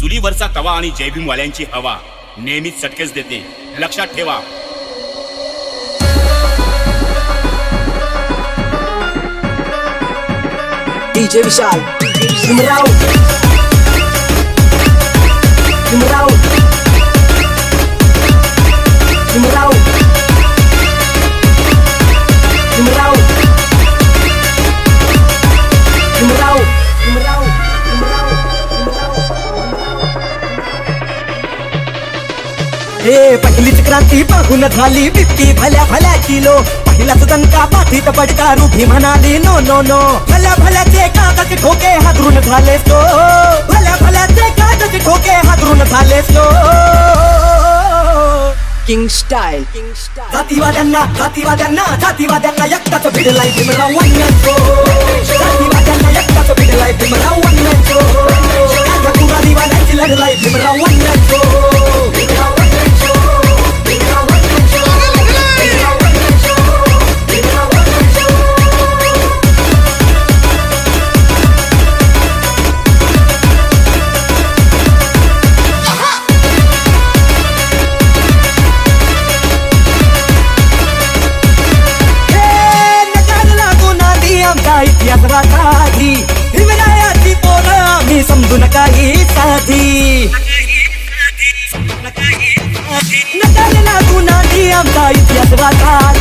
चुलीवरचा तवा आणि जयभीमवाल्यांची हवा नेहमीच चटकेच देते, लक्षात ठेवा. DJ विशाल भीमराव भीमराव भीमराव भीमराव भीमराव भीमराव हे पहिलीच क्रांती पाहून झाली बिबटी भल्या भल्या किलो. पहिलाच दणका पाठीत पडकारू भी म्हणाली नो नो नो. भल्या भल्याचे कागद ठोके हादरून झाले सो. भल्या भल्याचे कागद ठोके हादरून झाले सो. किंग स्टाईल जातीवाद्यांना जातीवाद्यांना जातीवाद्यांना एकटाच भिडलाय भीमराव वन्याचो. जातीवाद्यांना एकटाच भिडलाय भीमराव वन्याचो. पुराणीवाल्यांची लढलाय भीमराव वन्याचो. इतिहास राखाधी भीमरायाची पोरं आम्ही समजू नका ही साधी. नकाल लागू नादी आमचा इतिहास राखा